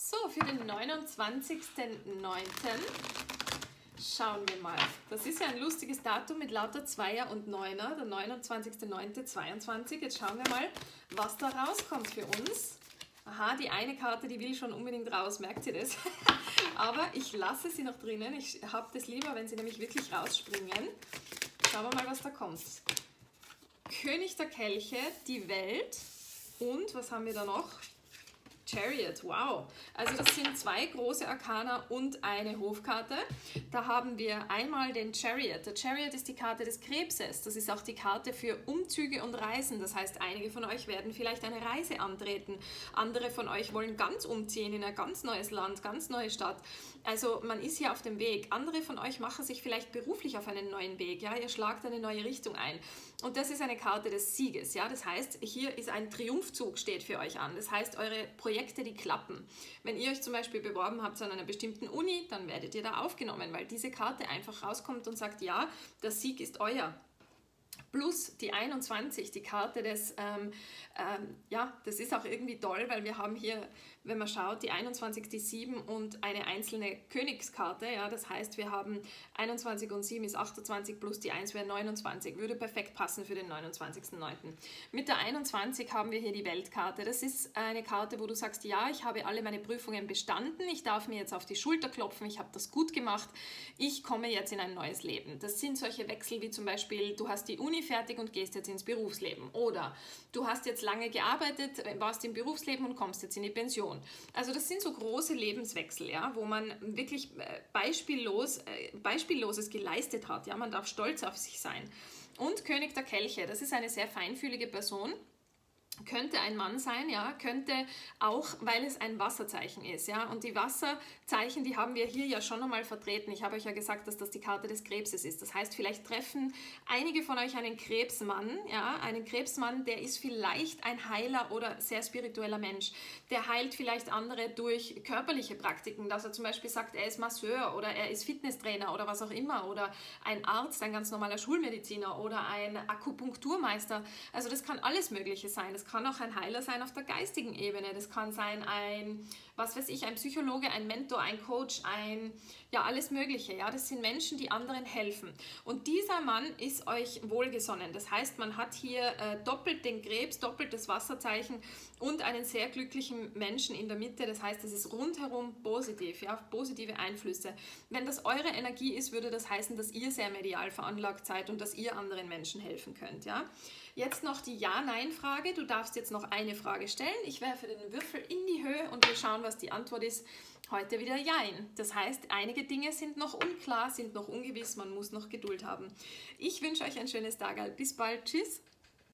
So, für den 29.09. schauen wir mal. Das ist ja ein lustiges Datum mit lauter Zweier und Neuner, der 29.09.22. Jetzt schauen wir mal, was da rauskommt für uns. Aha, die eine Karte, die will schon unbedingt raus, merkt ihr das? Aber ich lasse sie noch drinnen. Ich habe das lieber, wenn sie nämlich wirklich rausspringen. Schauen wir mal, was da kommt. König der Kelche, die Welt und, was haben wir da noch? Chariot, wow. Also das sind zwei große Arkana und eine Hofkarte. Da haben wir einmal den Chariot. Der Chariot ist die Karte des Krebses. Das ist auch die Karte für Umzüge und Reisen. Das heißt, einige von euch werden vielleicht eine Reise antreten. Andere von euch wollen ganz umziehen in ein ganz neues Land, ganz neue Stadt. Also man ist hier auf dem Weg. Andere von euch machen sich vielleicht beruflich auf einen neuen Weg. Ja? Ihr schlagt eine neue Richtung ein. Und das ist eine Karte des Sieges. Ja? Das heißt, hier ist ein Triumphzug, steht für euch an. Das heißt, eure Projekte, die klappen. Wenn ihr euch zum Beispiel beworben habt an einer bestimmten Uni, dann werdet ihr da aufgenommen, weil diese Karte einfach rauskommt und sagt, ja, der Sieg ist euer. Plus die 21, die Karte des, ja, das ist auch irgendwie toll, weil wir haben hier, wenn man schaut, die 21, die 7 und eine einzelne Königskarte. Ja, das heißt, wir haben 21 und 7 ist 28 plus die 1 wäre 29. Würde perfekt passen für den 29.09. Mit der 21 haben wir hier die Weltkarte. Das ist eine Karte, wo du sagst, ja, ich habe alle meine Prüfungen bestanden. Ich darf mir jetzt auf die Schulter klopfen. Ich habe das gut gemacht. Ich komme jetzt in ein neues Leben. Das sind solche Wechsel wie zum Beispiel, du hast die Uni fertig und gehst jetzt ins Berufsleben. Oder du hast jetzt lange gearbeitet, warst im Berufsleben und kommst jetzt in die Pension. Also das sind so große Lebenswechsel, ja, wo man wirklich Beispielloses geleistet hat. Ja, man darf stolz auf sich sein. Und König der Kelche, das ist eine sehr feinfühlige Person. Könnte ein Mann sein, ja, könnte auch, weil es ein Wasserzeichen ist, ja, und die Wasserzeichen, die haben wir hier ja schon einmal vertreten. Ich habe euch ja gesagt, dass das die Karte des Krebses ist. Das heißt, vielleicht treffen einige von euch einen Krebsmann, ja, einen Krebsmann, der ist vielleicht ein Heiler oder sehr spiritueller Mensch. Der heilt vielleicht andere durch körperliche Praktiken, dass er zum Beispiel sagt, er ist Masseur oder er ist Fitnesstrainer oder was auch immer oder ein Arzt, ein ganz normaler Schulmediziner oder ein Akupunkturmeister. Also das kann alles Mögliche sein. Das kann auch ein Heiler sein auf der geistigen Ebene. Das kann sein ein, was weiß ich, ein Psychologe, ein Mentor, ein Coach, ja, alles Mögliche. Ja, das sind Menschen, die anderen helfen. Und dieser Mann ist euch wohlgesonnen. Das heißt, man hat hier doppelt den Krebs, doppelt das Wasserzeichen und einen sehr glücklichen Menschen in der Mitte. Das heißt, es ist rundherum positiv, ja, positive Einflüsse. Wenn das eure Energie ist, würde das heißen, dass ihr sehr medial veranlagt seid und dass ihr anderen Menschen helfen könnt. Ja? Jetzt noch die Ja-Nein-Frage. Du darfst jetzt noch eine Frage stellen. Ich werfe den Würfel in die Höhe und wir schauen, was die Antwort ist. Heute wieder Jein. Das heißt, einige Dinge sind noch unklar, sind noch ungewiss. Man muss noch Geduld haben. Ich wünsche euch ein schönes Tag. Bis bald. Tschüss.